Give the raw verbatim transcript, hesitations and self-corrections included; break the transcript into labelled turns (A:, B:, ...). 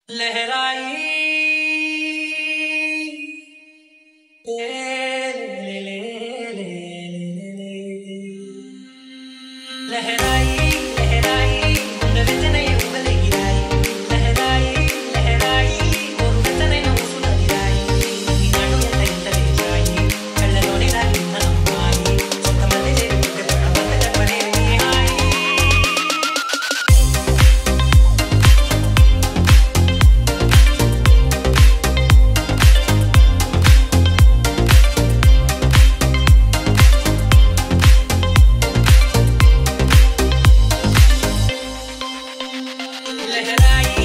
A: leharayi le le le le leharayi leharayi ungavetanai ungalegirai leharayi leharayi oru vetanai namusuladirai nadu enta enta lejayi kallalone naginna nammayi sottamanne jerute padavanna kalpane lehayi leharayi